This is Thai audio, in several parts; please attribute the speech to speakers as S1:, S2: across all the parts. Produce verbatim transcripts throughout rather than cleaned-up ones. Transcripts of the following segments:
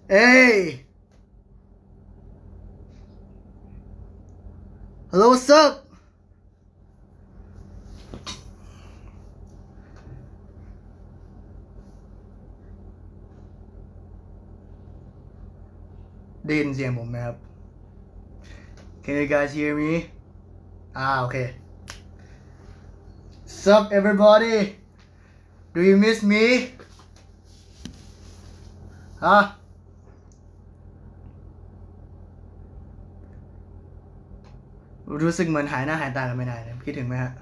S1: Hey! Hello, what's up?ได้ยินเสียงผมไหมครับ Can you guys hear me? Ah, okay. Sup, everybody? Do you miss me? Huh? รู้สึกเหมือนหายหน้าหายตากันไม่ได้เลยคิดถึงไหมฮะ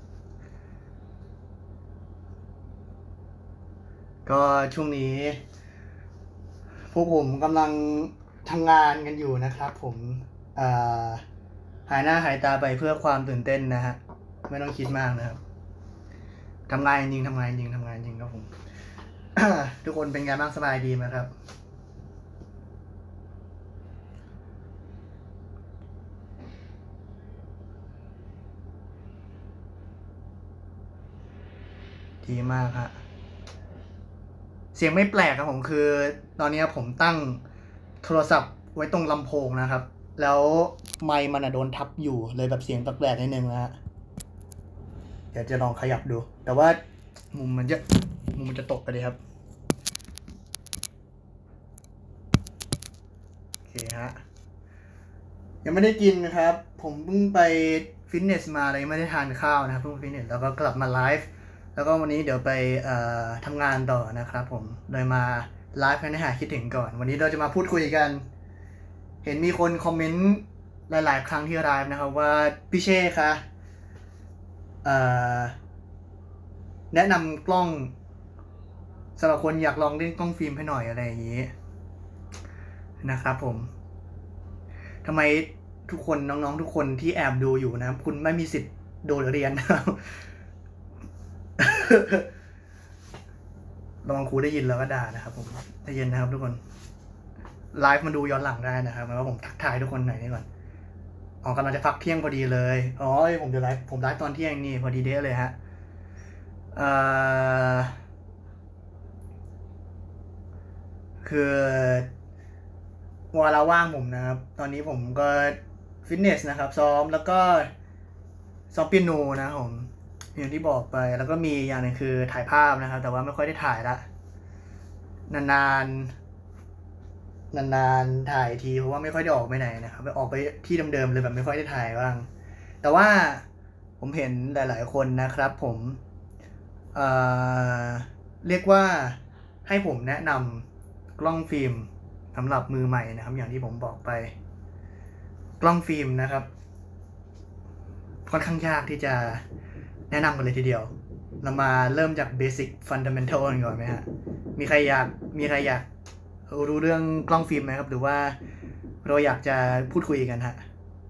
S1: ก็ช่วงนี้พวกผมกำลังทำงานกันอยู่นะครับผมหายหน้าหายตาไปเพื่อความตื่นเต้นนะฮะไม่ต้องคิดมากนะครับทำงานจริงทำงานจริงทำงานจริงครับผม ทุกคนเป็นไงบ้างสบายดีไหมครับดีมากฮะเสียงไม่แปลกครับผมคือตอนนี้ผมตั้งโทรศัพท์ไว้ตรงลำโพงนะครับแล้วไมค์มันโดนทับอยู่เลยแบบเสียงแปลกๆนิดนึงนะฮะเดี๋ยวจะลองขยับดูแต่ว่ามุมมันจะมุมมันจะตกกันเลยครับโอเคฮะยังไม่ได้กินนะครับผมเพิ่งไปฟิตเนสมาเลยไม่ได้ทานข้าวนะครับเพิ่งฟิตเนสแล้วก็กลับมาไลฟ์แล้วก็วันนี้เดี๋ยวไปทำงานต่อนะครับผมโดยมาไลฟ์ให้หายคิดถึงก่อนวันนี้เราจะมาพูดคุยกันเห็นมีคนคอมเมนต์หลายๆครั้งที่ไลฟ์นะครับว่าพี่เช่คะแนะนำกล้องสำหรับคนอยากลองเล่นกล้องฟิล์มให้หน่อยอะไรอย่างนี้นะครับผมทำไมทุกคนน้องๆทุกคนที่แอบดูอยู่นะคุณไม่มีสิทธิ์โดดเรียนนะครับระวังครูได้ยินแล้วก็ด่านะครับผมได้ยินนะครับทุกคนไลฟ์มาดูย้อนหลังได้นะครับแล้วผมทักทายทุกคนหน่อยนี่ก่อนอ๋อกำลังจะพักเที่ยงพอดีเลยอ๋อผมจะไลฟ์ผมไลฟ์ตอนเที่ยงนี่พอดีเด้เลยฮะเอ่อคือเวลาว่างผมนะครับตอนนี้ผมก็ฟิตเนสนะครับซ้อมแล้วก็ซ้อมเปียโนนะผมอย่างที่บอกไปแล้วก็มีอย่างนึงคือถ่ายภาพนะครับแต่ว่าไม่ค่อยได้ถ่ายละนานๆนานๆถ่ายทีเพราะว่าไม่ค่อยได้ออกไปไหนนะครับไปออกไปที่เดิมๆเลยแบบไม่ค่อยได้ถ่ายบ้างแต่ว่าผมเห็นหลายๆคนนะครับผมเอ่อเรียกว่าให้ผมแนะนำกล้องฟิล์มสำหรับมือใหม่นะครับอย่างที่ผมบอกไปกล้องฟิล์มนะครับค่อนข้างยากที่จะแนะนำกันเลยทีเดียวเรามาเริ่มจากเบสิกฟันดัมเมนทัลกันก่อนไหมฮะมีใครอยากมีใครอยากรู้เรื่องกล้องฟิล์มไหมครับหรือว่าเราอยากจะพูดคุยกันฮะ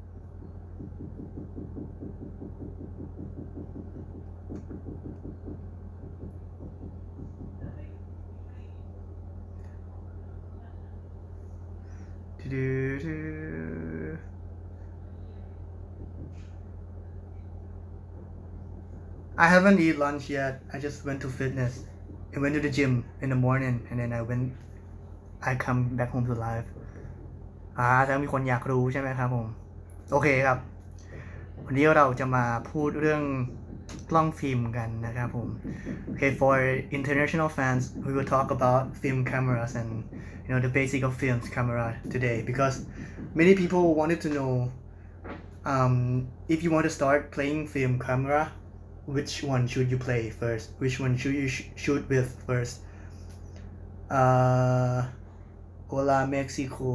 S1: I haven't eat lunch yet. I just went to fitness. I went to the gym in the morning and then I went. I come back home to live. อ่าถ้ามีคนอยากรู้ใช่ไหมครับผมโอเคครับวันนี้เราจะมาพูดเรื่องกล้องฟิล์มกันนะครับผม Okay, for international fans, we will talk about film cameras and you know the basic of film camera today because many people wanted to know um, if you want to start playing film camera.Which one should you play first? Which one should you sh shoot with first? Uh, Hola Mexico.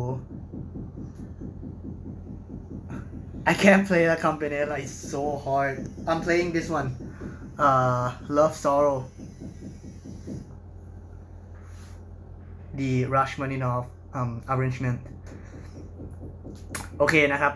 S1: I can't play the campanella. It's so hard. I'm playing this one. Uh, Love Sorrow. The Rachmaninoff um arrangement. โอเคนะครับ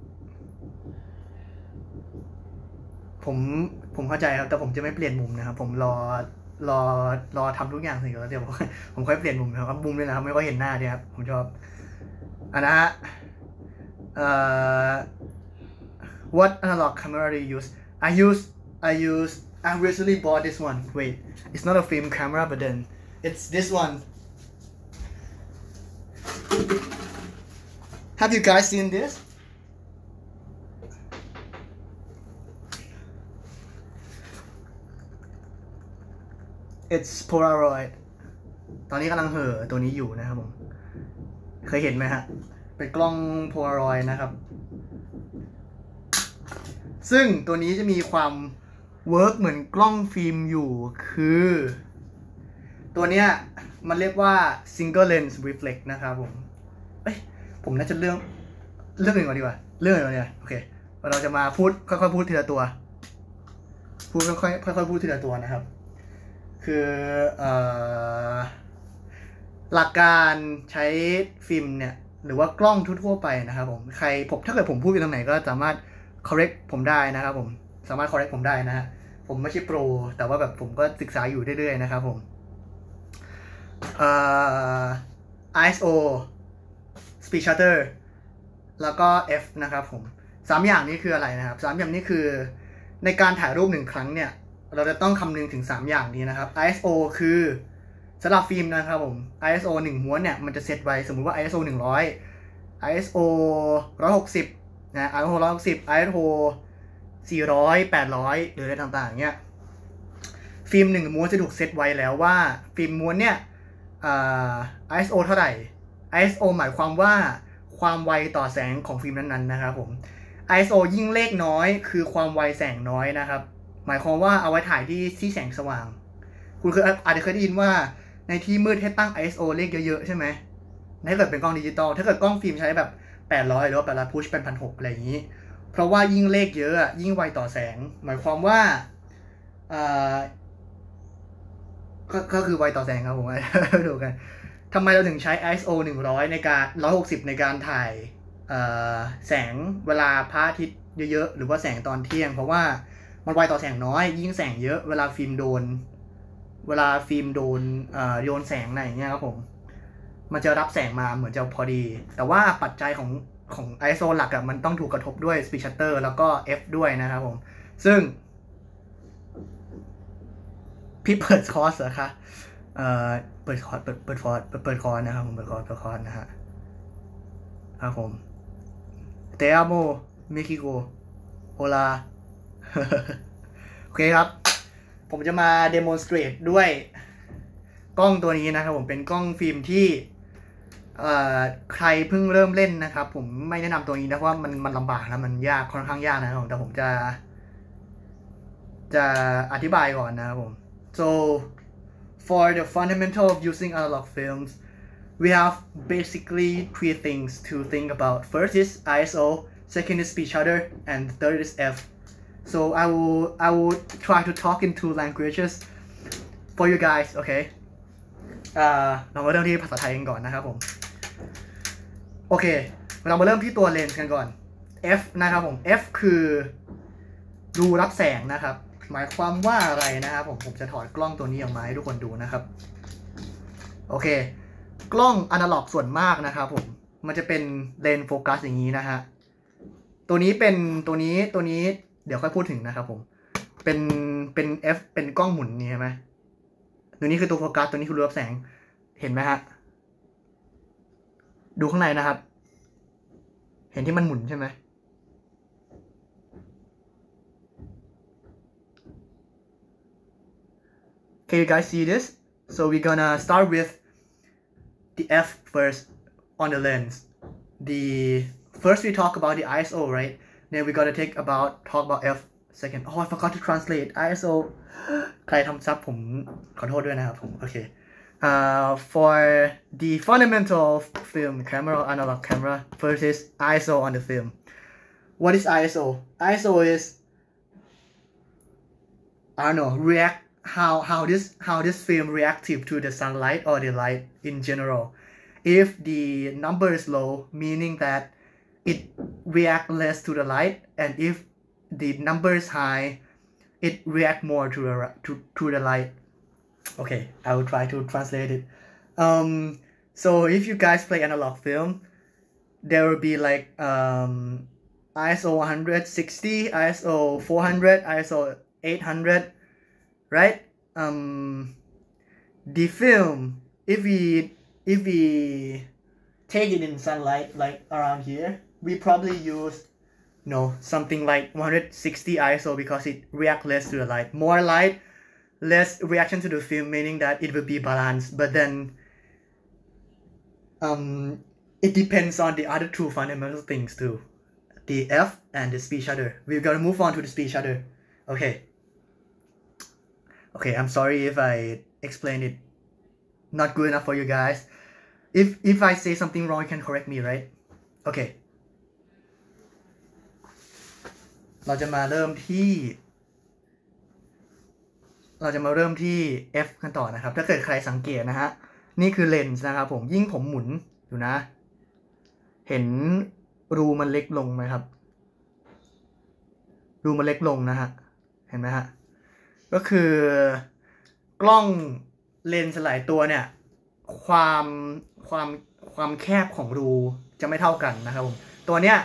S1: ผมผมเข้าใจครับแต่ผมจะไม่เปลี่ยนมุมนะครับผมรอรอรอทำทุกอย่างเสร็จแล้วเดี๋ยวผมผมค่อยเปลี่ยนมุมนะครับมุมเลยนะครับไม่ค่อยเห็นหน้าเนี่ยครับผมชอบอันนะฮะเอ่อ what analog camera do you use I use I use I recently bought this one wait it's not a film camera but then it's this one Have you guys seen this? It's Polaroid ตอนนี้กำลังเห่อตัวนี้อยู่นะครับผมเคยเห็นไหมฮะเป็นกล้อง Polaroid นะครับซึ่งตัวนี้จะมีความเวิร์กเหมือนกล้องฟิล์มอยู่คือตัวเนี้ยมันเรียกว่า single lens reflex นะครับผมเอ้ยผมน่าจะเรื่องเรื่องอื่นก่อนดีกว่าเรื่องอื่นก่อนดีกว่าโอเคเราจะมาพูดค่อยๆพูดทีละตัวพูดค่อยๆค่อยๆพูดทีละตัวนะครับคือเอ่อหลักการใช้ฟิล์มเนี่ยหรือว่ากล้องทั่วๆไปนะครับผมใครผมถ้าเกิดผมพูดไปตรงไหนก็สามารถ correct ผมได้นะครับผมสามารถ correct ผมได้นะฮะผมไม่ใช่โปรแต่ว่าแบบผมก็ศึกษาอยู่เรื่อยๆนะครับผมเอ่อ ไอ เอส โอ Speed Shutter แล้วก็ F นะครับผมสามอย่างนี้คืออะไรนะครับสามอย่างนี้คือในการถ่ายรูปหนึ่งครั้งเนี่ยเราจะต้องคำนึงถึงสามอย่างนี้นะครับ ไอ เอส โอ คือสำหรับฟิล์มนะครับผม ไอ เอส โอ หนึ่งม้วนเนี่ยมันจะเซตไว้สมมุติว่า ไอ เอส โอ หนึ่งร้อย ไอ เอส โอ หนึ่งร้อยหกสิบนะ ไอ เอส โอ หนึ่งร้อยหกสิบ ไอ เอส โอ สี่ร้อย แปดร้อยหรืออะไรต่างๆเงี้ยฟิล์มหนึ่งม้วนจะถูกเซตไว้แล้วว่าฟิล์มม้วนเนี่ยอ่า ไอ เอส โอ เท่าไหร่ ไอ เอส โอ หมายความว่าความไวต่อแสงของฟิล์มนั้นๆนะครับผม ไอ เอส โอ ยิ่งเลขน้อยคือความไวแสงน้อยนะครับหมายความว่าเอาไว้ถ่ายที่ที่แสงสว่างคุณเคยอาจจะเคยได้ยินว่าในที่มืดให้ตั้ง ไอ เอส โอ เลขเยอะๆใช่ไหมถ้าเกิดเป็นกล้องดิจิตอลถ้าเกิดกล้องฟิล์มใช้แบบแปดร้อยหรือว่าแปดร้อยพุชเป็น หนึ่งพันหกร้อย อะไรอย่างนี้เพราะว่ายิ่งเลขเยอะยิ่งไวต่อแสงหมายความว่าอ่าก็ก็คือไวต่อแสงครับผมดูกันทำไมเราถึงใช้ ไอ เอส โอ หนึ่งร้อยในการหนึ่งร้อยหกสิบในการถ่ายแสงเวลาพระอาทิตย์เยอะๆหรือว่าแสงตอนเที่ยงเพราะว่ามันไวต่อแสงน้อยยิ่งแสงเยอะเวลาฟิล์มโดนเวลาฟิล์มโดนโยนแสงอะไรอย่างเงี้ยครับผมมันจะรับแสงมาเหมือนจะพอดีแต่ว่าปัจจัยของของ ไอ เอส โอ หลักอะมันต้องถูกกระทบด้วย Speed Shutter แล้วก็ F ด้วยนะครับผมซึ่งพี่เปิดคอร์สเหรอคะเอ่อเปิดคอร์สเปิดเปิดคอร์สเปิดเปิดคอร์สนะครับผมเปิดคอร์สเปิดคอร์สนะฮะครับผมเตอาโมเม็กซิโกโอลาโอเคครับผมจะมา demonstrate ด้วยกล้องตัวนี้นะครับผมเป็นกล้องฟิล์มที่เอ่อใครเพิ่งเริ่มเล่นนะครับผมไม่แนะนำตัวนี้นะเพราะว่ามันมันลำบากนะมันยากค่อนข้างยากนะครับผมแต่ผมจะจะอธิบายก่อนนะครับผม so for the fundamental of using analog films we have basically three things to think about. First is I S O, second is Speed Shutter, and third is F. So I will I will try to talk in two languages for you guys. Okay. อ่าเรามาเริ่มที่ภาษาไทยกันก่อนนะครับผมโอเคเรามาเริ่มที่ตัวเลนส์กันก่อน F นะครับผม F คือดูรับแสงนะครับหมายความว่าอะไรนะครับผมผมจะถอดกล้องตัวนี้ออกมาให้ทุกคนดูนะครับโอเคกล้องอนาล็อกส่วนมากนะครับผมมันจะเป็นเลนส์โฟกัสอย่างนี้นะฮะตัวนี้เป็นตัวนี้ตัวนี้เดี๋ยวค่อยพูดถึงนะครับผมเป็นเป็น F เป็นกล้องหมุนนี่ใช่ไหมตัวนี้คือตัวโฟกัสตัวนี้คือรูรับแสงเห็นไหมฮะดูข้างในนะครับเห็นที่มันหมุนใช่ไหม Can you guys see this? So we're gonna start with the F first on the lens. The first we talk about the I S O, right? Then we gotta take about talk about F second. Oh, I forgot to translate I S O. ใครทำซับผมขอโทษด้วยนะครับผมโอเค uh, for the fundamental film camera analog camera first is I S O on the film. What is I S O? I S O is I don't know react how how this how this film reactive to the sunlight or the light in general. If the number is low, meaning that it react less to the light, and if the number is high, it react more to the to to the light. Okay, I will try to translate it. Um, so if you guys play analog film, there will be like um, I S O one sixty, I S O four hundred, I S O eight hundred, right? Um, the film, if we if we take it in sunlight like around here, we probably use no something like one hundred sixty I S O because it reacts less to the light. More light, less reaction to the film, meaning that it will be balanced. But then um it depends on the other two fundamental things too, the F and the speed shutter. We're gonna move on to the speed shutter. Okay. Okay, I'm sorry if I explained it not good enough for you guys. If if I say something wrong, you can correct me, right? Okay. เราจะมาเริ่มที่ เราจะมาเริ่มที่ F กันต่อนะครับ ถ้าเกิดใครสังเกตนะฮะ นี่คือเลนส์นะครับผม ยิ่งผมหมุนอยู่นะ เห็นรูมันเล็กลงไหมครับ รูมันเล็กลงนะฮะ เห็นไหมฮะ ก็คือกล้องเลนส์หลายตัวเนี่ยความความความแคบของรูจะไม่เท่ากันนะครับผมตัวเนี้ย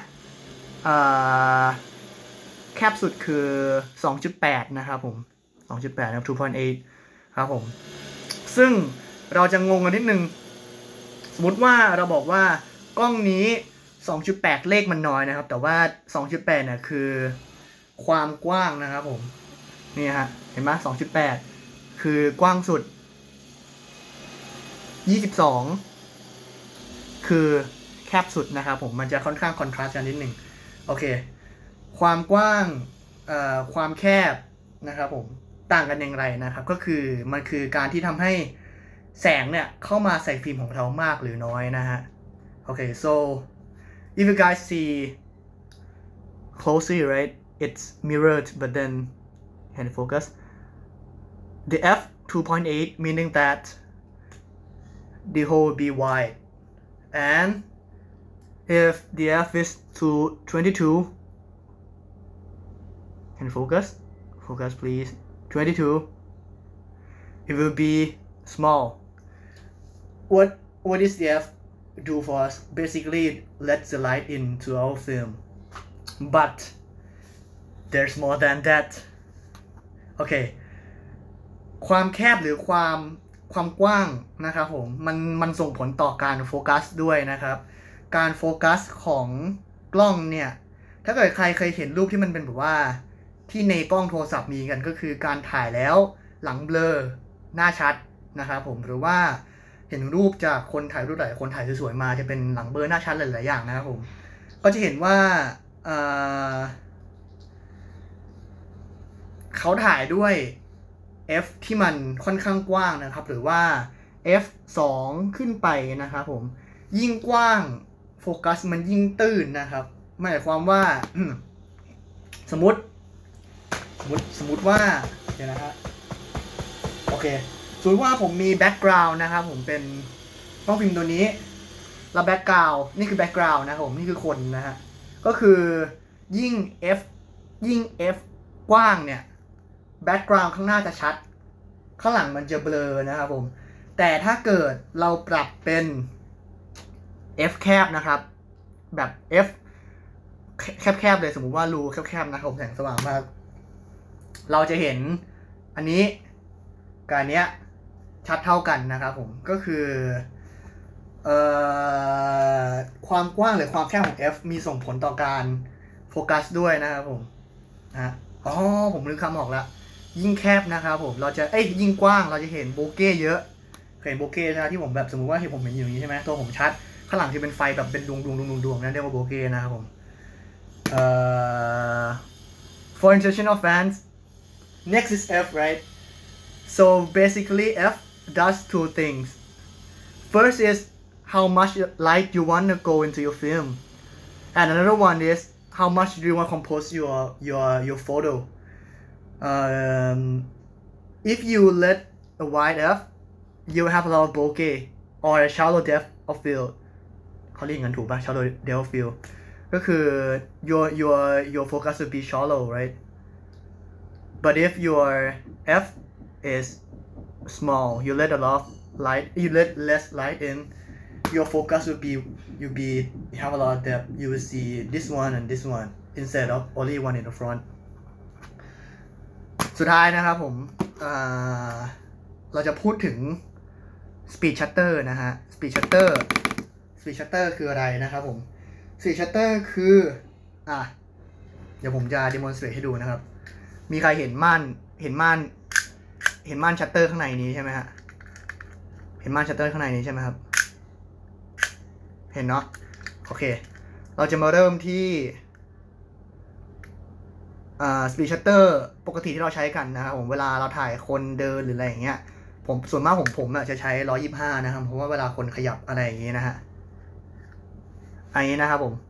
S1: แคบสุดคือ สองจุดแปด นะครับผม สองจุดแปด นะครับ สองจุดแปด ครับผมซึ่งเราจะงงกันนิดนึงสมมติว่าเราบอกว่ากล้องนี้ สองจุดแปด เลขมันน้อยนะครับแต่ว่า สองจุดแปด เนี่ยคือความกว้างนะครับผมนี่ฮะเห็นไหม สองจุดแปด คือกว้างสุดยี่สิบสองคือแคบสุดนะครับผมมันจะค่อนข้างคอนทราสต์กันนิดหนึ่งโอเคความกว้างเอ่อความแคบนะครับผมต่างกันอย่างไรนะครับก็คือมันคือการที่ทำให้แสงเนี่ยเข้ามาใส่ฟิล์มของเรามากหรือน้อยนะฮะโอเค so if you guys see closely right it's mirrored but then can you focus the f two point eight meaning that the hole will be wide and if the f is to twenty-two can you focus focus please twenty-two it will be small what what is the f do for us basically let the light into our film but there's more than that โอเคความแคบหรือความความกว้างนะครับผมมันมันส่งผลต่อการโฟกัสด้วยนะครับการโฟกัสของกล้องเนี่ยถ้าเกิดใครเคยเห็นรูปที่มันเป็นแบบว่าที่ในกล้องโทรศัพท์มีกันก็คือการถ่ายแล้วหลังเบลอหน้าชัดนะครับผมหรือว่าเห็นรูปจากคนถ่ายรูปหลายคนถ่ายสวยๆมาจะเป็นหลังเบลอหน้าชัดหลายๆอย่างนะครับผมก็จะเห็นว่าเอ่อเขาถ่ายด้วย F ที่มันค่อนข้างกว้างนะครับหรือว่า เอฟ สอง ขึ้นไปนะครับผมยิ่งกว้างโฟกัสมันยิ่งตื้นนะครับหมายความว่าสมมติสมมติสมมติว่าเดี๋ยวนะฮะโอเคสมมติว่าผมมีแบ็กกราวน์นะครับผมเป็นกล้องฟิล์มตัวนี้แล้วแบ็กกราวน์นี่คือแบ็กกราวน์นะครับผมนี่คือคนนะฮะก็คือยิ่ง F ยิ่ง F กว้างเนี่ยแบ็กกราวน์ข้างหน้าจะชัดข้างหลังมันจะเบลอนะครับผมแต่ถ้าเกิดเราปรับเป็น F แคบนะครับแบบ F แคบๆเลยสมมุติว่ารูแคบๆนะครับผมแสงสว่างมากเราจะเห็นอันนี้กับอันเนี้ยชัดเท่ากันนะครับผมก็คือเอ่อความกว้างหรือความแคบของ F มีส่งผลต่อการโฟกัสด้วยนะครับผมนะอ๋อผมลืมคำออกแล้วยิ่งแคบนะครับผมเราจะเอ้ยยิ่งกว้างเราจะเห็นโบเก้เยอะเคยเห็นโบเก้ใช่ไหมที่ผมแบบสมมติว่าที่ผมเห็นอยู่นี้ใช่ไหมตัวผมชัดข้างหลังที่เป็นไฟแบบเป็นดวงดวงดวงดวงนั่นเรียกว่าโบเก้นะครับผมเอ่อ for international fans next is F right so basically F does two things first is how much light you want to go into your film and another one is how much do you want to compose your your your photo um, if you let a wide F you have a lot of bokeh or a shallow depth of field เขาเรียกงั้นถูกป่ะ shallow depth of field ก็คือ your your your focus will be shallow right but if your F is small you let a lot of light you let less light in your focus will be you be you have a lot of depth you will see this one and this one instead of only one in the front สุดท้ายนะครับผมเราจะพูดถึง speed shutter นะฮะ speed shutter speed speed shutter คืออะไรนะครับผม speed shutter คืออ่ะเดี๋ยวผมจะ demonstrate ให้ดูนะครับมีใครเห็นม่านเห็นม่านเห็นม่านชัตเตอร์ข้างในนี้ใช่ไหมฮะเห็นม่านชัตเตอร์ข้างในนี้ใช่ไหมครับเห็นเนาะโอเคเราจะมาเริ่มที่อ่า speed shutter ปกติที่เราใช้กันนะครับผมเวลาเราถ่ายคนเดินหรืออะไรอย่างเงี้ยผมส่วนมากผมผมจะใช้หนึ่งร้อยยี่สิบห้านะครับเพราะว่าเวลาคนขยับอะไรอย่างงี้นะฮะอันนี้นะครับผม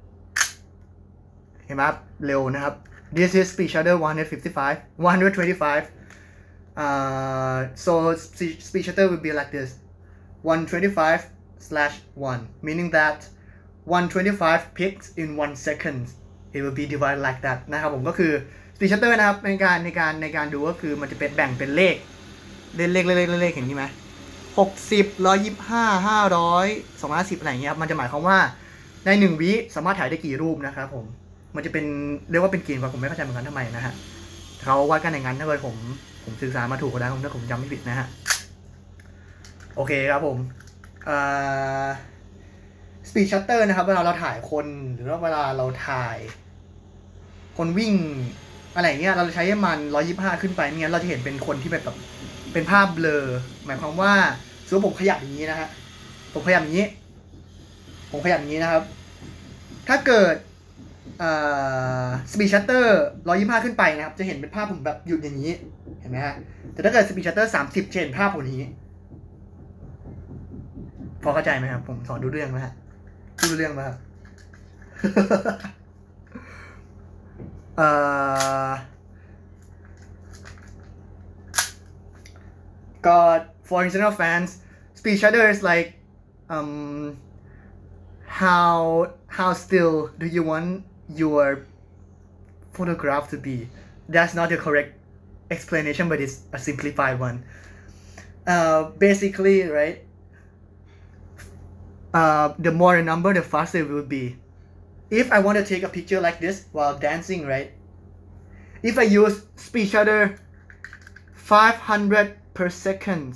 S1: เห็นไหมครับเร็วนะครับ this is speed shutter one fifty-five one twenty-five uh so speed shutter will be like this one twenty-five slash one meaning that one twenty-five pics in one second it will be divided like that นะครับผมก็คือ speed shutter นะครับในการในการในการดูก็คือมันจะเป็นแบ่งเป็นเลขเลขเลขเลขเลขเห็นไหมหกสิบ หนึ่งร้อยยี่สิบห้า ห้าร้อย สองร้อยห้าสิบอะไรอย่างเงี้ยครับมันจะหมายความว่าในหนึ่งวิสามารถถ่ายได้กี่รูปนะครับผมมันจะเป็นเรียกว่าเป็นเกณฑ์ว่าผมไม่เข้าใจเหมือนกันทำไมนะฮะเขาวัดกันอย่างนั้นถ้าเกิดผมผมสื่อสารมาถูกก็ได้ผมถ้าผมจำไม่ผิดนะฮะโอเคครับผมอ่า speed shutter นะครับเวลาเราถ่ายคนหรือว่าเวลาเราถ่ายคนวิ่งอะไรเงี้ยเราใช้มันหนึ่งร้อยยี่สิบห้าขึ้นไปไม่งั้นเราจะเห็นเป็นคนที่แบบเป็นภาพเบลอหมายความว่าสมมติผมขยับอย่างนี้นะฮะผมขยับอย่างนี้ผมขยับอย่างนี้นะครับถ้าเกิดอ่า speed shutter หนึ่งร้อยยี่สิบห้าขึ้นไปนะครับจะเห็นเป็นภาพผมแบบหยุดอย่างนี้เห็นไหมฮะแต่ถ้าเกิด speed shutter สามสิบจะเห็นภาพผมนี้พอเข้าใจไหมครับผมสอนดูเรื่องไหมฮะดูเรื่องไหมครับ เอ่อ God for international fans speed shutter is like um how how still do you want your photograph to be that's not the correct explanation but it's a simplified one uh basically right uh the more the number the faster it will be if I want to take a picture like this while dancing right if I use speed shutter five hundred per second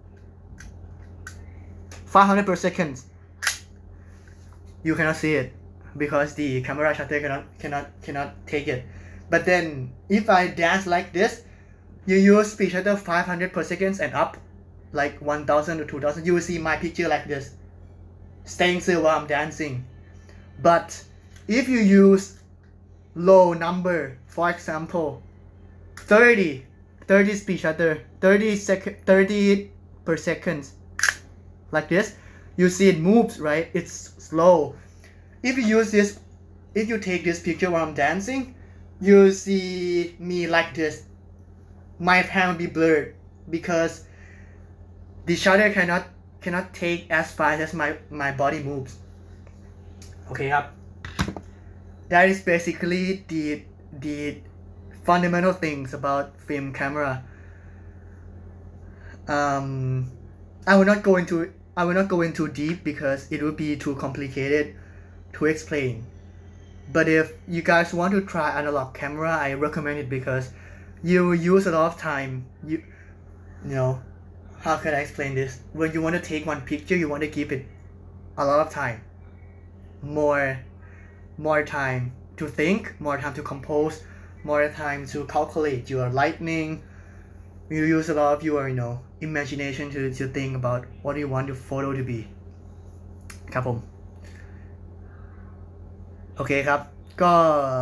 S1: five hundred per second you cannot see it because the camera shutter cannot cannot cannot take it but then if I dance like this you use speed shutter five hundred per second and up like one thousand or two thousand you will see my picture like this staying still while I'm dancing but if you use low number for example thirty thirty speed shutter thirty second thirty per second like this you see it moves right it's slow if you use this if you take this picture while I'm dancing you see me like this my hand will be blurred because the shutter cannot cannot take as fast as my my body moves okay ครับ that is basically the the fundamental things about film camera um I will not go into I will not go into deep because it would be too complicated to explain but if you guys want to try analog camera I recommend it because you use a lot of time you you know how can I explain this when you want to take one picture you want to give it a lot of time more more time to think more time to compose more time to calculate your lighting you use a lot of your you know imagination to to think about what you want your photo to be ครับผมโอเคครับก็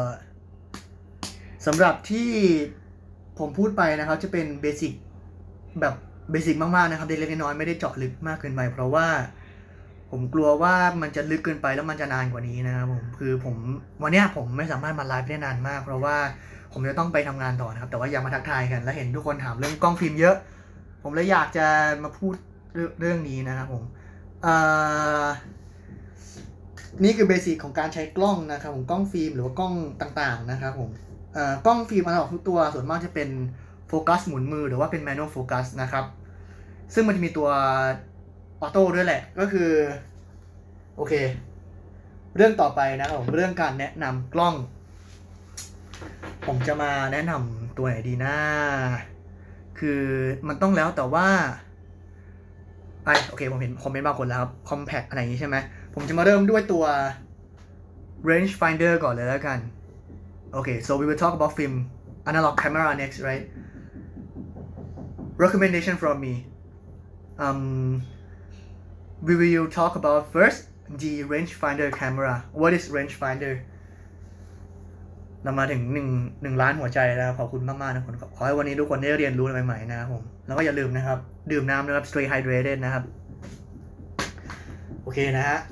S1: สำหรับที่ผมพูดไปนะครับจะเป็นเบสิกแบบเบสิกมากๆนะครับเล็กๆน้อยๆไม่ได้เจาะลึกมากเกินไปเพราะว่าผมกลัวว่ามันจะลึกเกินไปแล้วมันจะนานกว่านี้นะครับผมคือผมวันนี้ผมไม่สามารถมาไลฟ์ได้นานมากเพราะว่าผมจะต้องไปทำงานต่อนะครับแต่ว่าอยากมาทักทายกันแล้วเห็นทุกคนถามเรื่องกล้องฟิล์มเยอะผมเลยอยากจะมาพูดเรื่องนี้นะครับผมนี่คือเบสิกของการใช้กล้องนะครับผมกล้องฟิล์มหรือว่ากล้องต่างๆนะครับผมกล้องฟิล์มอนาล็อกทุกตัวส่วนมากจะเป็นโฟกัสหมุนมือหรือว่าเป็นแมนนวลโฟกัสนะครับซึ่งมันจะมีตัวออโต้ด้วยแหละก็คือโอเคเรื่องต่อไปนะครับผมเรื่องการแนะนำกล้องผมจะมาแนะนำตัวไหนดีนะคือมันต้องแล้วแต่ว่าไอโอเคผมเห็นคอมเมนต์บางคนแล้วครับ compact อะไรอย่างนี้ใช่ไหมผมจะมาเริ่มด้วยตัว range finder ก่อนเลยแล้วกันโอเค so we will talk about film analog camera next right recommendation from me um we will talk about first the rangefinder camera what is rangefinder เรามาถึงหนึ่งหนึ่งล้านหัวใจแล้วขอบคุณมากๆนะคนขอให้วันนี้ทุกคนได้เรียนรู้อะไรใหม่ๆนะครับผมแล้วก็อย่าลืมนะครับดื่มน้ำนะครับ stay hydrated นะครับโอเคนะฮะ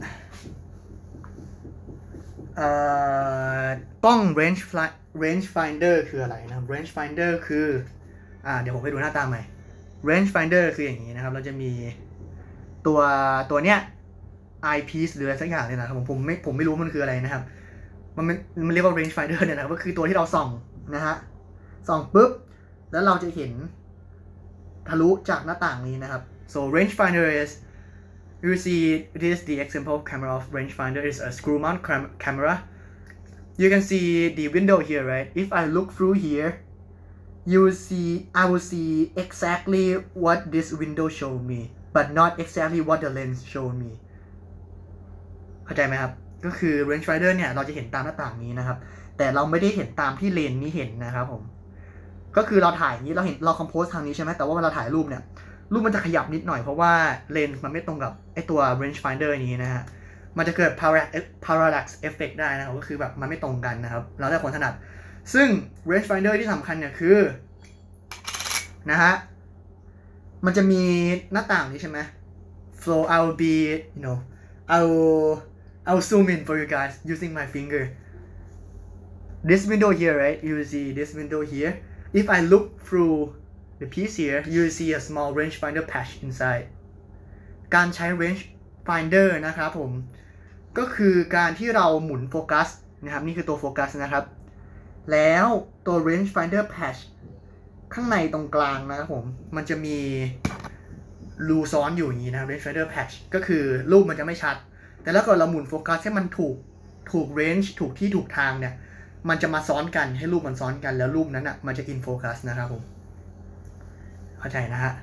S1: ต้อง range range finder คืออะไรนะ range finder คืออ่าเดี๋ยวผมไปดูหน้าตาใหม่ range finder คืออย่างนี้นะครับเราจะมีตัวตัวเนี้ย eyepiece หรืออะไรสักอย่างเนี่ยนะครับผมผมไม่ผมไม่รู้มันคืออะไรนะครับมันมันเรียกว่า range finder เนี่ยนะครับก็คือตัวที่เราส่องนะฮะส่องปุ๊บแล้วเราจะเห็นทะลุจากหน้าต่างนี้นะครับ so range finder is you see this is the example camera of range finder is a screw mount camera you can see the window here right if I look through here you will see I will see exactly what this window showed me but not exactly what the lens showed me เข้าใจไหมครับก็คือ range finder เนี่ยเราจะเห็นตามหน้าต่างนี้นะครับแต่เราไม่ได้เห็นตามที่เลนนี้เห็นนะครับผมก็คือเราถ่ายนี้เราเห็นเรา compose ทางนี้ใช่ไหมแต่ว่าเวลาถ่ายรูปเนี่ยรูปมันจะขยับนิดหน่อยเพราะว่าเลนส์มันไม่ตรงกับไอตัว range finder นี้นะฮะมันจะเกิด parallax effect ได้นะครับก็คือแบบมันไม่ตรงกันนะครับแล้วแต่คนถนัดซึ่ง range finder ที่สำคัญเนี่ยคือนะฮะมันจะมีหน้าต่างนี้ใช่ไหม so I will be you know I will I will zoom in for you guys using my finger this window here right you will see this window here if I look through the piece here you will see a small rangefinder patch inside การใช้ rangefinder นะครับผมก็คือการที่เราหมุนโฟกัสนะครับนี่คือตัวโฟกัสนะครับแล้วตัว rangefinder patch ข้างในตรงกลางนะครับผมมันจะมีรูซ้อนอยู่อย่างนี้นะ rangefinder patch ก็คือรูปมันจะไม่ชัดแต่แล้วก็เราหมุนโฟกัสให้มันถูกถูก range ถูกที่ถูกทางเนี่ยมันจะมาซ้อนกันให้รูปมันซ้อนกันแล้วรูปนั้นอ่ะมันจะ in focus นะครับผมเข้าใจนะฮะ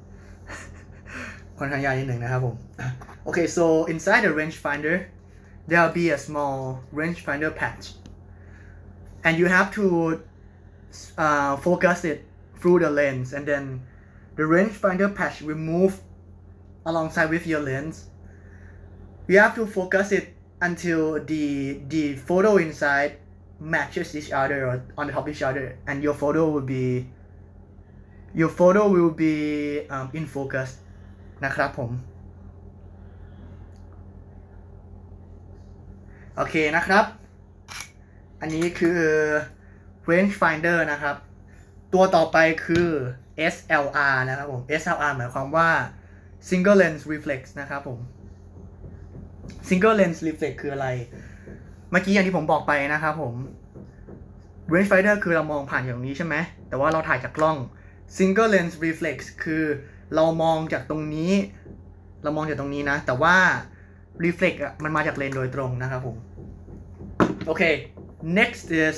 S1: ค่อนข้างยากนิดหนึ่งนะครับผมโอเค so inside the rangefinder there will be a small rangefinder patch and you have to uh, focus it through the lens and then the rangefinder patch will move alongside with your lens you have to focus it until the the photo inside matches each other or on the top of each other and your photo will be your photo will be um, in focus นะครับผมโอเคนะครับอันนี้คือ range finder นะครับตัวต่อไปคือ เอส แอล อาร์ นะครับผม เอส แอล อาร์ หมายความว่า single lens reflex นะครับผม single lens reflex คืออะไรเมื่อกี้อย่างที่ผมบอกไปนะครับผม rangefinder คือเรามองผ่านอย่างนี้ใช่ไหมแต่ว่าเราถ่ายจากกล้อง single lens reflex คือเรามองจากตรงนี้เรามองจากตรงนี้นะแต่ว่า reflex อ่ะมันมาจากเลนโดยตรงนะครับผมโอเค next is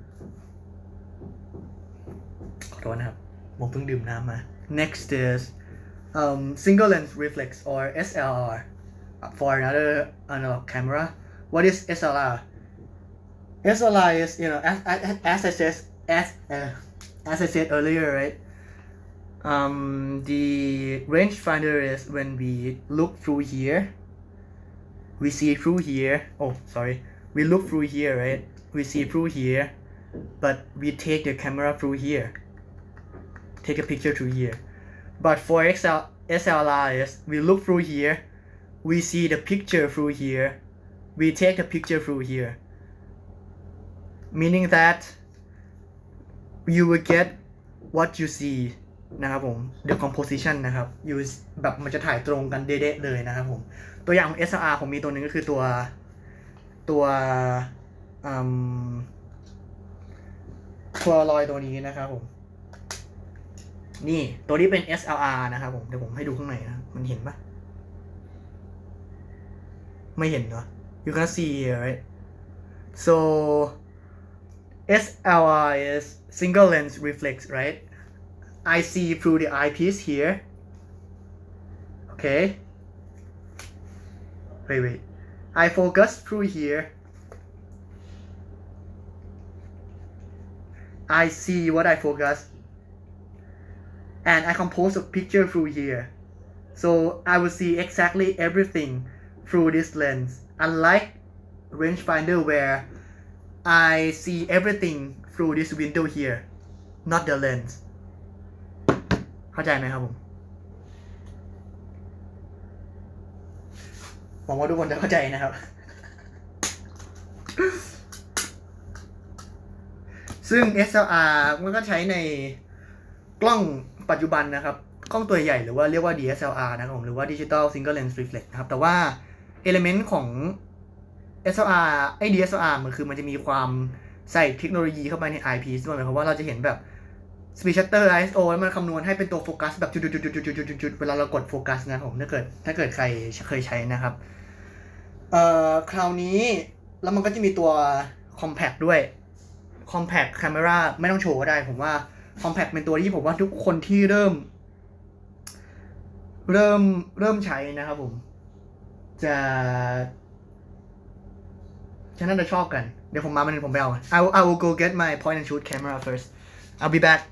S1: ขอโทษนะครับผมเพิ่งดื่มน้ำมา next is um, single lens reflex or เอส แอล อาร์ for another analog camera what is เอส แอล อาร์ เอส แอล อาร์ is you know as as as I said as uh, as I said earlier right um the rangefinder is when we look through here we see through here oh sorry we look through here right we see through here but we take the camera through here take a picture through here but for X L,เอส แอล อาร์ is we look through here we see the picture through here we take the picture through here meaning that you will get what you see นะครับผม the composition นะครับ you แบบมันจะถ่ายตรงกันเด๊ะๆเลยนะครับผมตัวอย่างของ เอส แอล อาร์ ผมมีตัวหนึ่งก็คือตัวตัวตัวลอยตัวนี้นะครับผมนี่ตัวนี้เป็น เอส แอล อาร์ นะครับผมเดี๋ยวผมให้ดูข้างในนะมันเห็นปะไม่เห็นเหรอ you can see here right so เอส แอล อาร์ is single lens reflex right I see through the eyepiece here okay wait wait I focus through here I see what I focus and I compose a picture through here so I will see exactly everything through this lens unlike rangefinder where I see everything through this window here not the lens เข้าใจไหมครับผมหวังว่าทุกคนจะเข้าใจนะครับ ซึ่ง เอส แอล อาร์ มันก็ใช้ในกล้องปัจจุบันนะครับกล้องตัวใหญ่หรือว่าเรียกว่า ดี เอส แอล อาร์ นะครับผมหรือว่า Digital Single Lens Reflex นะครับแต่ว่า element ของ เอส แอล อาร์ ไอ้ ดี เอส แอล อาร์ มันคือมันจะมีความใส่เทคโนโลยีเข้าไปใน eyepiece ด้วยหมายความว่าเราจะเห็นแบบ speed shutter ไอ เอส โอ แล้วมันคำนวณให้เป็นตัวโฟกัสแบบจุดๆๆๆๆๆเวลาเรากดโฟกัสนะครับผมถ้าเกิดถ้าเกิดใครเคยใช้นะครับเอ่อคราวนี้แล้วมันก็จะมีตัว compact ด้วย compact camera ไม่ต้องโชว์ก็ได้ผมว่า compact เป็นตัวที่ผมว่าทุกคนที่เริ่มเริ่มเริ่มใช้นะครับผมจะจะน่าจะชอบกันเดี๋ยวผมมามันผมไปเอา I will, I will go get my point and shoot camera first I'll be back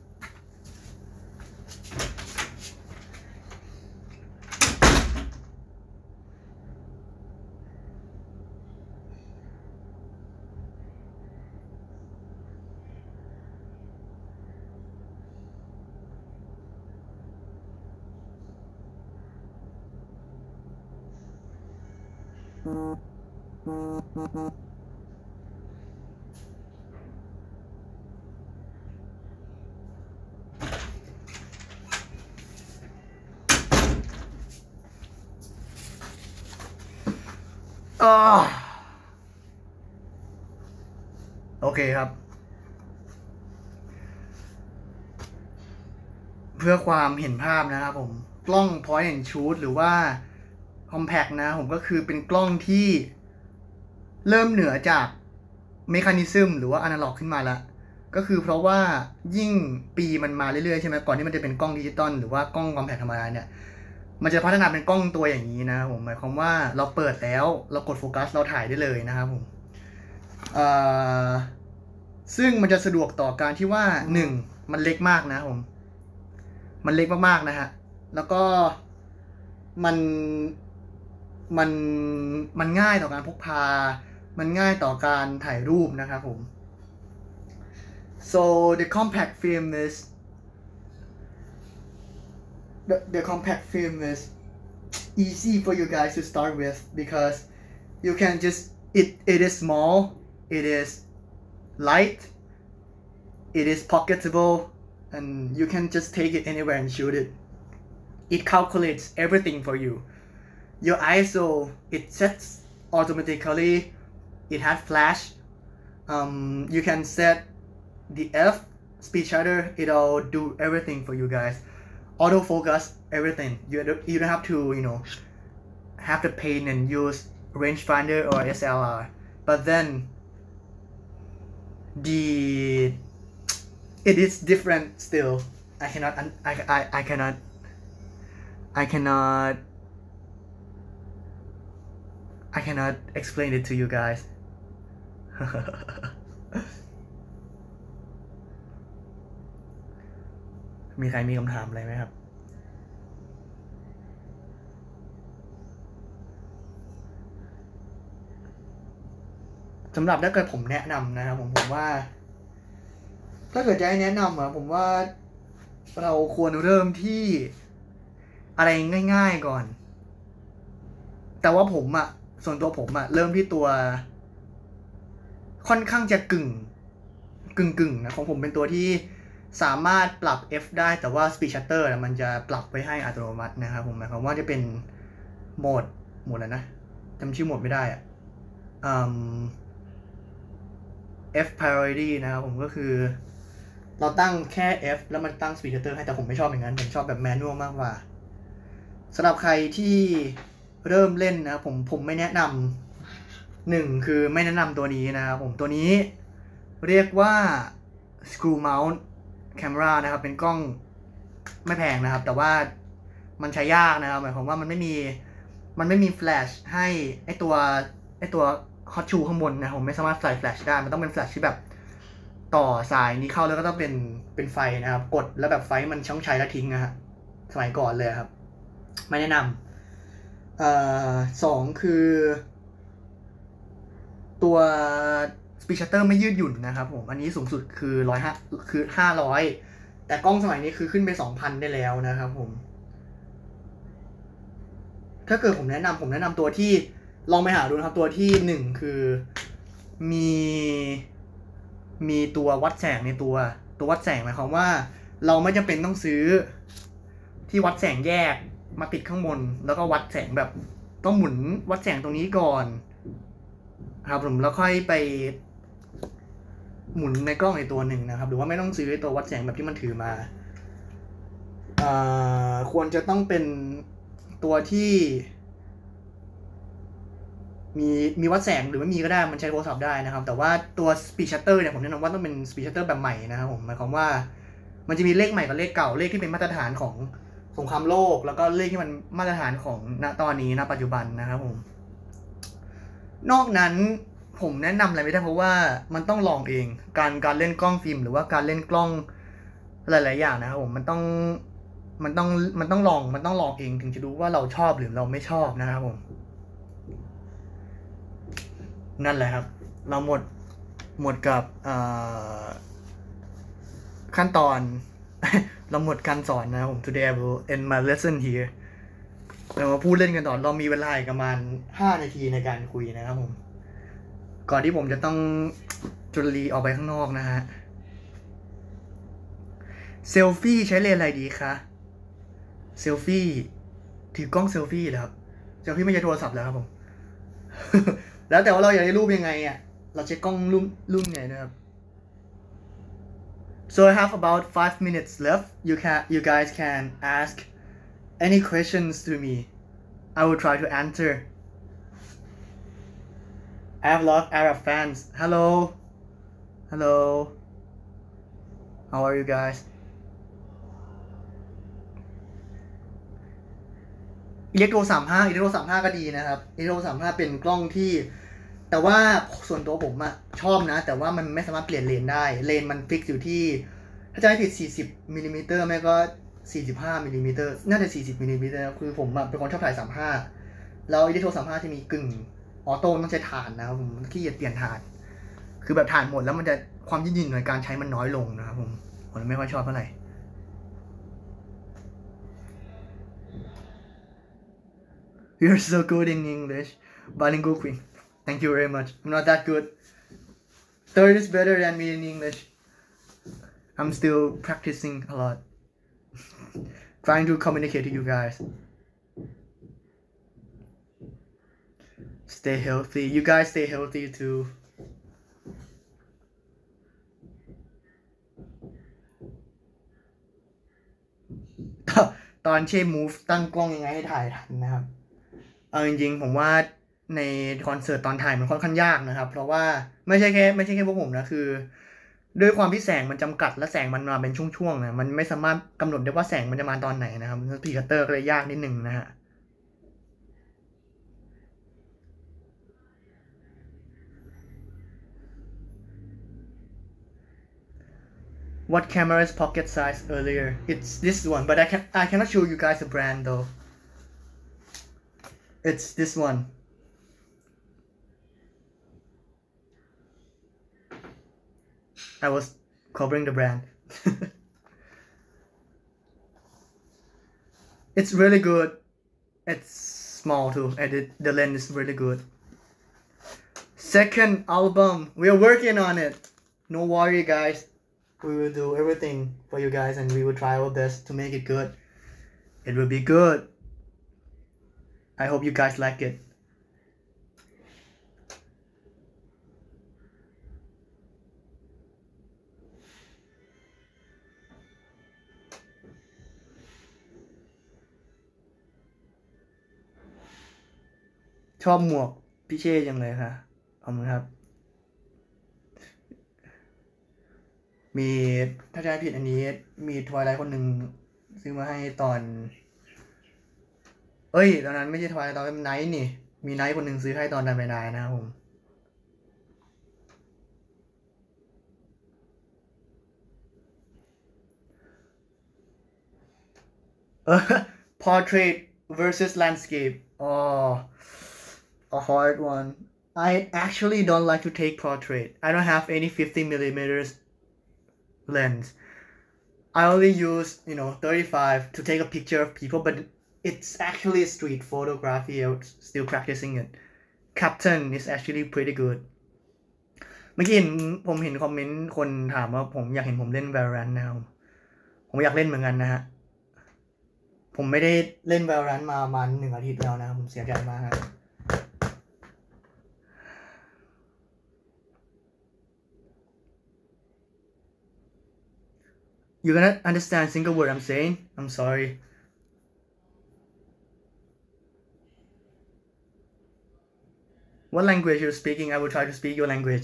S1: อ๋อโอเคครับเพื่อความเห็นภาพนะครับผมกล้อง point and shoot หรือว่า compact นะผมก็คือเป็นกล้องที่เริ่มเหนือจากเมคานิซึมหรือว่าอนาล็อกขึ้นมาแล้วก็คือเพราะว่ายิ่งปีมันมาเรื่อยๆใช่ไหมก่อนที่มันจะเป็นกล้องดิจิตอลหรือว่ากล้อง compact ธรรมดาเนี่ยมันจะพัฒนาเป็นกล้องตัวอย่างนี้นะผมหมายความว่าเราเปิดแล้วเรากดโฟกัสเราถ่ายได้เลยนะครับผมเอ่อซึ่งมันจะสะดวกต่อการที่ว่าหนึ่งมันเล็กมากนะผมมันเล็กมากๆนะฮะแล้วก็มันมันมันง่ายต่อการพกพามันง่ายต่อการถ่ายรูปนะครับผม so the compact film is the the compact film is easy for you guys to start with because you can just it it is small it is light it is pocketable and you can just take it anywhere and shoot it it calculates everything for you your I S O it sets automatically it has flash um you can set the F speed shutter it'll do everything for you guys autofocus everything you don't, you don't have to you know have the pain and use rangefinder or S L R but then the it is different still I cannot I, I, I cannot I cannot I cannot explain it to you guys มีใครมีคำถามอะไรไหมครับสำหรับถ้าเกิดผมแนะนำนะครับผมผมว่าถ้าเกิดจะให้แนะนำอะผมว่าเราควรเริ่มที่อะไรง่ายๆก่อนแต่ว่าผมอะส่วนตัวผมอะเริ่มที่ตัวค่อนข้างจะกึ่งกึ่งกึ่งนะของผมเป็นตัวที่สามารถปรับ F ได้แต่ว่า Speed Shutter มันจะปรับไว้ให้อัตโนมัตินะครับผมหมายความว่าจะเป็นโหมดโหมดอะไรนะจำชื่อโหมดไม่ได้อะอืม F priority นะครับผมก็คือเราตั้งแค่ F แล้วมันตั้ง Speed Shutter ให้แต่ผมไม่ชอบอย่างนั้นผมชอบแบบ manual มากกว่าสำหรับใครที่เริ่มเล่นนะผมผมไม่แนะนำหนึ่งคือไม่แนะนำตัวนี้นะครับผมตัวนี้เรียกว่า screw mount camera นะครับเป็นกล้องไม่แพงนะครับแต่ว่ามันใช้ยากนะครับหมายความว่ามันไม่มีมันไม่มีแฟลชให้ไอตัวไอตัวฮอตชูข้างบนนะผมไม่สามารถใส่แฟลชได้มันต้องเป็นแฟลชที่แบบต่อสายนี้เข้าแล้วก็ต้องเป็นเป็นไฟนะครับกดแล้วแบบไฟมันช่องใช้แล้วทิ้งนะฮะสมัยก่อนเลยครับไม่แนะนำเอ่อสองคือตัวสปีดชัตเตอร์ไม่ยืดหยุ่นนะครับผมอันนี้สูงสุดคือร้อยห้าคือห้าร้อยแต่กล้องสมัยนี้คือขึ้นไปสองพันได้แล้วนะครับผมถ้าเกิดผมแนะนำผมแนะนำตัวที่ลองไปหาดูนะครับตัวที่หนึ่งคือมีมีตัววัดแสงในตัวตัววัดแสงหมายความว่าเราไม่จำเป็นต้องซื้อที่วัดแสงแยกมาติดข้างบนแล้วก็วัดแสงแบบต้องหมุนวัดแสงตรงนี้ก่อนครับผมแล้วค่อยไปหมุนในกล้องในตัวหนึ่งนะครับหรือว่าไม่ต้องซื้อตัววัดแสงแบบที่มันถือมาอ่าควรจะต้องเป็นตัวที่มีมีวัดแสงหรือไม่มีก็ได้มันใช้โทรศัพท์ได้นะครับแต่ว่าตัว Speed Shutter เนี่ยผมแนะนำว่าต้องเป็น Speed Shutter แบบใหม่นะครับผมหมายความว่ามันจะมีเลขใหม่กับเลขเก่าเลขที่เป็นมาตรฐานของสงครามโลกแล้วก็เลขที่มันมาตรฐานของณตอนนี้ณปัจจุบันนะครับผมนอกนั้นผมแนะนำอะไรไม่ได้เพราะว่ามันต้องลองเองการการเล่นกล้องฟิล์มหรือว่าการเล่นกล้องหลายๆอย่างนะครับผมมันต้องมันต้องมันต้องลองมันต้องลองเองถึงจะรู้ว่าเราชอบหรือเราไม่ชอบนะครับผมนั่นแหละครับเราหมดหมดกับขั้นตอน เราหมดการสอนนะผม today I will end my lesson here เรามาพูดเล่นกันต่อเรามีเวลาอีกประมาณห้านาทีในการคุยนะครับผมก่อนที่ผมจะต้องจุลีออกไปข้างนอกนะฮะเซลฟี่ใช้เลนส์อะไรดีคะเซลฟี่ถือกล้องเซลฟี่เหรอครับเซลฟี่ไม่ใช่โทรศัพท์แล้วครับผม แล้วแต่ว่าเราอยากได้รูปยังไงอ่ะเราใช้กล้องรูปรูปไงนะครับ so I have about five minutes left you can you guys can ask any questions to me I will try to answer I have a lot of Arab fans hello hello how are you guysอิเล็กโทรสามห้าอิเล็กโทรสามห้าก็ดีนะครับอิเล็กโทรสามห้าเป็นกล้องที่แต่ว่าส่วนตัวผมอะชอบนะแต่ว่ามันไม่สามารถเปลี่ยนเลนได้เลนมันฟิกอยู่ที่ถ้าจะไม่ผิดสี่สิบมิลลิเมตรไม่ก็สี่สิบห้ามิลลิเมตรน่าจะสี่สิบมิลลิเมตรคือผมเป็นคนชอบถ่ายสามห้าแล้วอิเล็กโทรสามห้าที่มีกึ่งออโต้ต้องใช้ถ่านนะครับผมขี้เกียจเปลี่ยนถ่านคือแบบถ่านหมดแล้วมันจะความยืดหยุ่นในการใช้มันน้อยลงนะครับผมผมไม่ค่อยชอบเท่าไหร่You're so good in English. Bilingual queen. Thank you very much. I'm not that good. Third is better than me in English. I'm still practicing a lot. Trying to communicate to you guys. Stay healthy. You guys stay healthy too. ตอนเช่ move ตั้งกล้องยังไงให้ถ่ายทันนะครับเอาจริงๆผมว่าในคอนเสิร์ตตอนถ่ายมันค่อนข้างยากนะครับเพราะว่าไม่ใช่แค่ไม่ใช่แค่พวกผมนะคือด้วยความที่แสงมันจำกัดและแสงมันมาเป็นช่วงๆนะมันไม่สามารถกำหนดได้ว่าแสงมันจะมาตอนไหนนะครับสปีดชัตเตอร์ก็เลยยากนิดนึงนะฮะ What camera is pocket size earlier? It's this one, but I can I cannot show you guys the brand though. It's this one. I was covering the brand. It's really good. It's small too. Edit the lens is really good. Second album. We are working on it. No worry, guys. We will do everything for you guys and we will try our best to make it good. It will be good. I hope you guys like it.ชอบหมวกพี่เช่จังเลยค่ะขอบคุณครับมีถ้าจำไม่ผิดอันนี้มีทวายไลท์คนหนึ่งซื้อมาให้ตอนเอ้ยตอนนั้นไม่ใช่ทวายตอนเป็นไนท์นี่มีไนท์คนหนึ่งซื้อให้ตอนดันไปนายนะครับผม Portrait versus landscape. Oh, a hard one. I actually don't like to take portrait. I don't have any fifty millimeters lens. I only use, you know, thirty-five to take a picture of people, but it's actually street photography. I'm still practicing it. Captain is actually pretty good. เมื่อกี้ผมเห็นคอมเมนต์คนถามว่าผมอยากเห็นผมเล่น Valorant นะครับผมอยากเล่นเหมือนกันนะฮะผมไม่ได้เล่น Valorant มาประมาณหนึ่งอาทิตย์แล้วนะครับผมเสียใจมากครับ You cannot understand a single word I'm saying. I'm sorry. What language you're speaking? I will try to speak your language.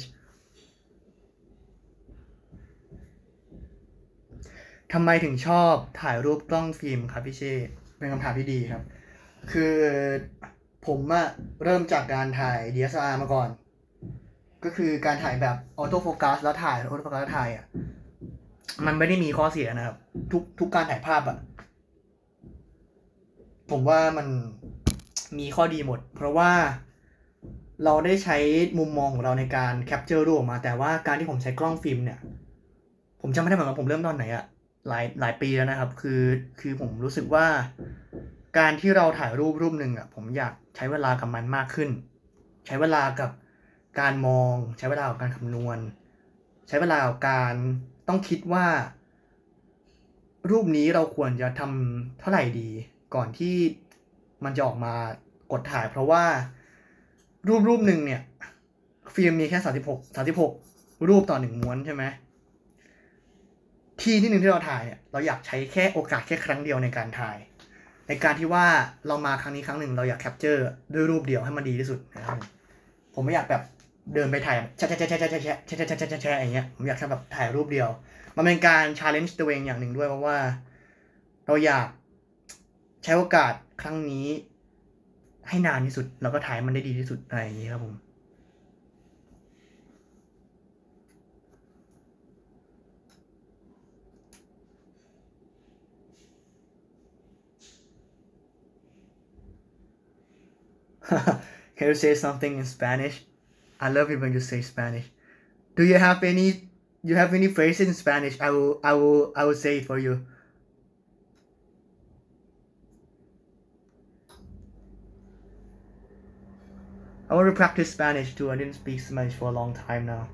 S1: ทำไมถึงชอบถ่ายรูปกล้องฟิล์มครับพี่เช่เป็นคำถามที่ดีครับ คือผมอะเริ่มจากการถ่าย ดี เอส แอล อาร์ มาก่อน ก็คือการถ่ายแบบออโต้โฟกัสแล้วถ่ายออโต้โฟกัสแล้วถ่ายอะมันไม่ได้มีข้อเสียนะครับ ทุกทุกการถ่ายภาพอะผมว่ามันมีข้อดีหมด เพราะว่าเราได้ใช้มุมมองของเราในการแคปเจอร์รูปออกมาแต่ว่าการที่ผมใช้กล้องฟิล์มเนี่ยผมจำไม่ได้เหมือนกันผมเริ่มตอนไหนอะหลายหลายปีแล้วนะครับคือคือผมรู้สึกว่าการที่เราถ่ายรูปรูปหนึ่งอะผมอยากใช้เวลากับมันมากขึ้น ใช้เวลากับการมองใช้เวลากับการคำนวณใช้เวลากับการต้องคิดว่ารูปนี้เราควรจะทำเท่าไหร่ดีก่อนที่มันจะออกมากดถ่ายเพราะว่ารูปรูปหนึ่งเนี่ยฟิล์มมีแค่สามสิบหก สามสิบหกรูปต่อหนึ่งม้วนใช่ไหมที่ที่หนึ่งที่เราถ่ายเนี่ยเราอยากใช้แค่โอกาสแค่ครั้งเดียวในการถ่ายในการที่ว่าเรามาครั้งนี้ครั้งหนึ่งเราอยากแคปเจอร์ด้วยรูปเดียวให้มันดีที่สุดนะครับผมไม่อยากแบบเดินไปถ่ายแชะแชะแชะแชะแชะแชะแชะแชะแชะแชะแชะอย่างเงี้ยผมอยากแค่แบบถ่ายรูปเดียวมันเป็นการ challenge ตัวเองอย่างหนึ่งด้วยเพราะว่าเราอยากใช้โอกาสครั้งนี้ให้นานที่สุดแล้วก็ถ่ายมันได้ดีที่สุดอะไรอย่างนี้ครับผม Can you say something in Spanish? I love it when you say Spanish. Do you have any you have any phrases in Spanish? I will I will I will say it for you. I want to practice Spanish too. I didn't speak Spanish for a long time now.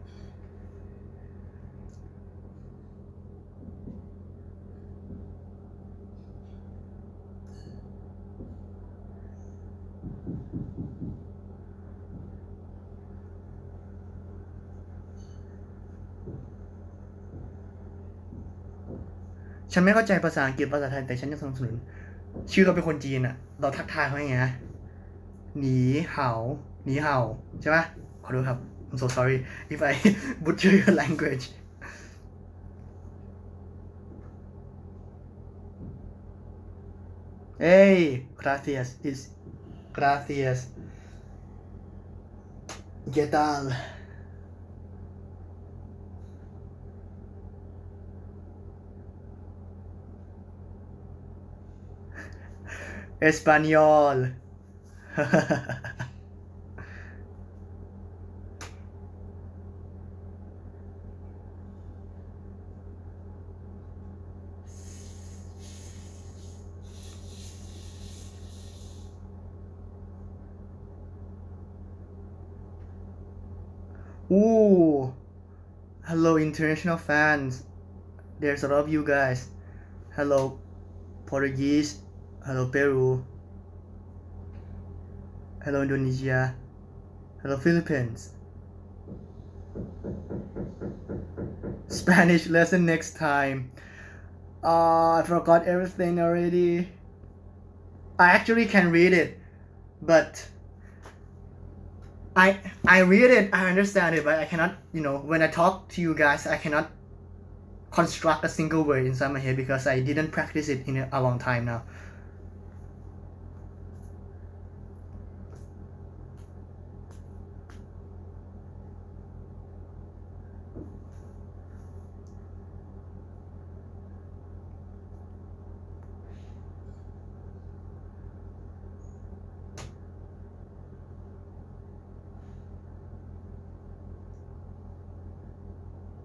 S1: ฉันไม่เข้าใจภาษาอังกฤษภาษาไทยแต่ฉันจะสนับสนุนชื่อเขาเป็นคนจีนอะเราทักทายเขาอย่างไงนะหนีเห่าหนีเห่าใช่ปะขอโทษครับ I'm so sorry if I butcher your language. Hey, gracias is gracias. ¿Qué tal? Español. Ooh, hello international fans. There's a lot of you guys. Hello Portuguese. Hello Peru. Hello Indonesia. Hello Philippines. Spanish lesson next time. Uh, I forgot everything already. I actually can read it, but I I read it, I understand it, but I cannot, you know, when I talk to you guys, I cannot construct a single word inside my head because I didn't practice it in a long time now.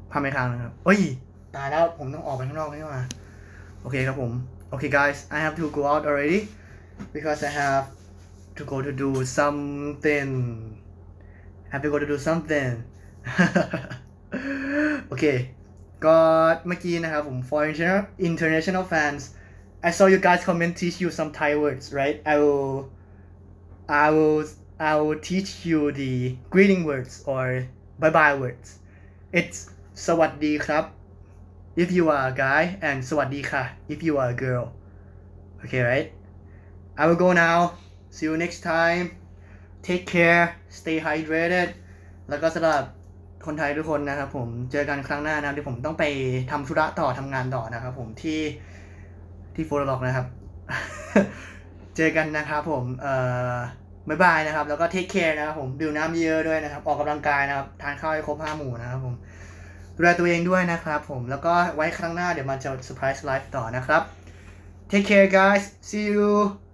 S1: พาไปทางนะครับเฮ้ยตายแล้วผมต้องออกไปข้างนอกนี่มาโอเคครับผมโอเค guys I have to go out already because I have to go to do something I have to go to do something โอเคก็เมื่อกี้นะครับผม for international international fans I saw you guys comment teach you some Thai words right I will I will I will teach you the greeting words or bye bye words it's สวัสดีครับ if you are a guy and สวัสดีค่ะ if you are a girl okay right I will go now see you next time take care stay hydrated แล้วก็สำหรับคนไทยทุกคนนะครับผมเจอกันครั้งหน้านะครับที่ผมต้องไปทำธุระต่อทำงานต่อนะครับผมที่ที่โฟล์ล็อกนะครับ เจอกันนะครับผมเอ่อบ๊ายบายนะครับแล้วก็เทคแคร์นะครับผมดื่มน้ำเยอะด้วยนะครับออกกำลังกายนะครับทานข้าวให้ครบห้าหมู่นะครับผมดูแลตัวเองด้วยนะครับผมแล้วก็ไว้ครั้งหน้าเดี๋ยวมาจะเซอร์ไพรส์ไลฟ์ต่อนะครับ take care guys see you